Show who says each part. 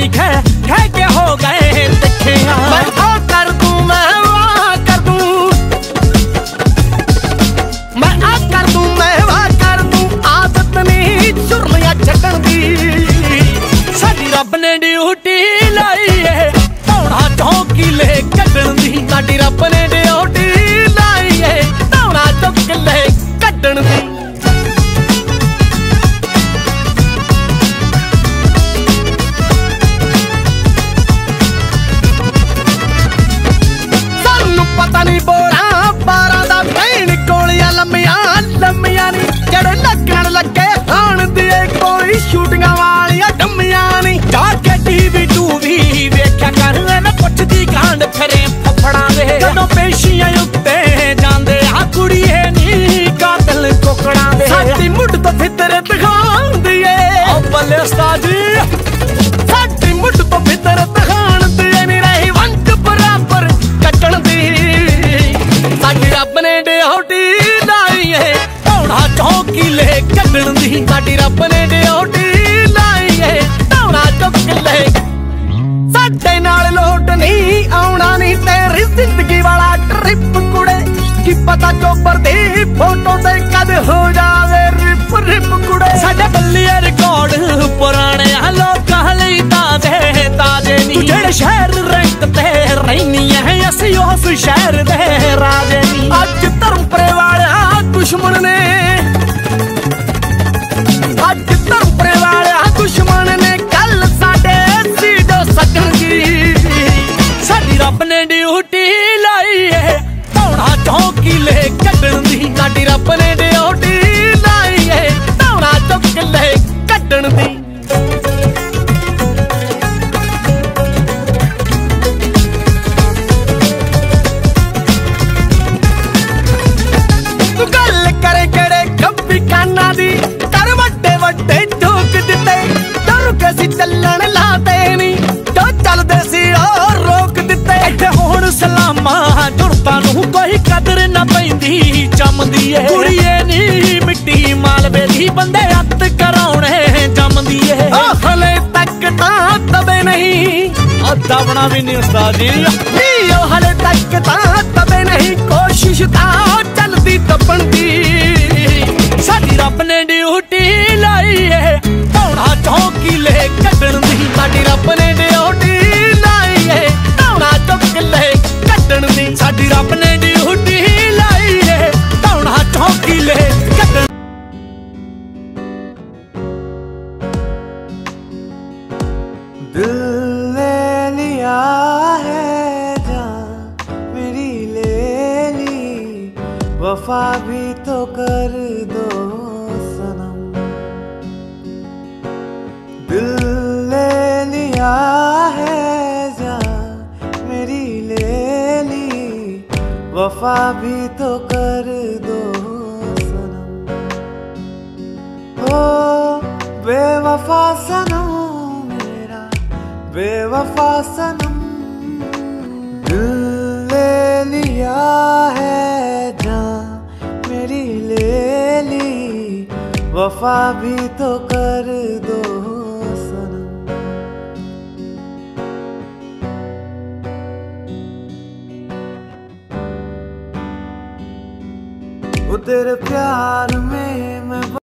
Speaker 1: कह के हो गए दिखे।
Speaker 2: मैं आ कर दूं, मैं वाह कर दूं, मैं आ कर दूं, मैं वाह कर दूं, आदत नहीं सुरलियां छकण दी।
Speaker 1: साडी रब ने ड्यूटी लाई है धौड़ा चौकीले कड्डण दी।
Speaker 2: साडी रब ने ड्यूटी लाई है धौड़ा चौकीले कड्डण दी। पता नहीं बोरा बारा दा भैन गोलियां लम्मियां लम्मियां नी जड़े लगन लगे हाण दिए कोई शूटिंगां वालियां डम्मियां नी।
Speaker 1: जाके टीवी टूवी वेख्या कर मैं पुछदी कांड फिरे फफड़ा दे। जदों पेशियां उत्ते जांदे आ कुड़ीए नी कातल कोकड़ा दे।
Speaker 2: साडी मुੱਢ तो फितरत दिखाउंदी ਏ
Speaker 1: ओ बल्ले उस्ताद जी।
Speaker 2: साडी मुੱਢ तो फितरत दिखाउंदी ਏ नी रही वंड बराबर कटण दी। साडी रब ने ड्यूटी लाई है
Speaker 1: धौड़ा चौकीले कड्डण दी।
Speaker 2: साडी रब ने ड्यूटी लाई है धौड़ा चौकीले। साडे नाल लोट नहीं आउणा नी तेरी जिंदगी वाला ट्रिप कुड़े। की पता चोपर दी फोटो ते कद हो जावे रिप रिप कुड़े।
Speaker 1: साडे बल्लिए रिकॉर्ड पुराने लोकां लई ताजे ताजे नी। तू जेड़े शहर रैंक ते रहनी है असी उस शहर दे राजे नी।
Speaker 2: अज धर्मपुरे वाला दुश्मन ने, अज धर्मपुरे वाला दुश्मन ने कल साडे सीडो सकण दी।
Speaker 1: साडी रब ने ड्यूटी लाई है धौड़ा चौकीले कड्डण दी।
Speaker 2: साडी रब ने ड्यूटी लाई है धौड़ा चौकीले कड्डण दी। तू गल करे केड़े खब्बी काना दी कर वड्डे वड्डे ठोक दिते। डर के सी चलण लाते नी जो चलदे सी और रोक दिते।
Speaker 1: इत्थे हुण सलामा जुड़ता नूं कोई कदर ना पैंदी जमदी है। कुड़िए नी मिट्टी मालवे दी बंदे हत्थ कराउणे जमदी है।
Speaker 2: हले तक तां तबे नहीं
Speaker 1: दबना भी नहीं उस्ताद जी।
Speaker 2: हले तक तां तबे नहीं कोशिश तां चलदी दबण दी।
Speaker 1: साडी रब ने ड्यूटी लाई है धौड़ा चौकीले कड्डण दी।
Speaker 2: साडी रब ने ड्यूटी लाई है धौड़ा चौकीले कड्डण दी।
Speaker 1: साडी रब ने ड्यूटी लाई है धौड़ा चौकीले कड्डण।
Speaker 3: दिल ले लिया है जान मेरी ले ली, वफा भी तो कर दो सनम। दिल ले लिया है जान मेरी ले ली, वफा भी तो कर दो सनम। ओ बेवफा सनम मेरा बेवफा सनम। दिल ले लिया है जान मेरी ले ली, वफा भी तो कर दो सनम। वो तेरे प्यार में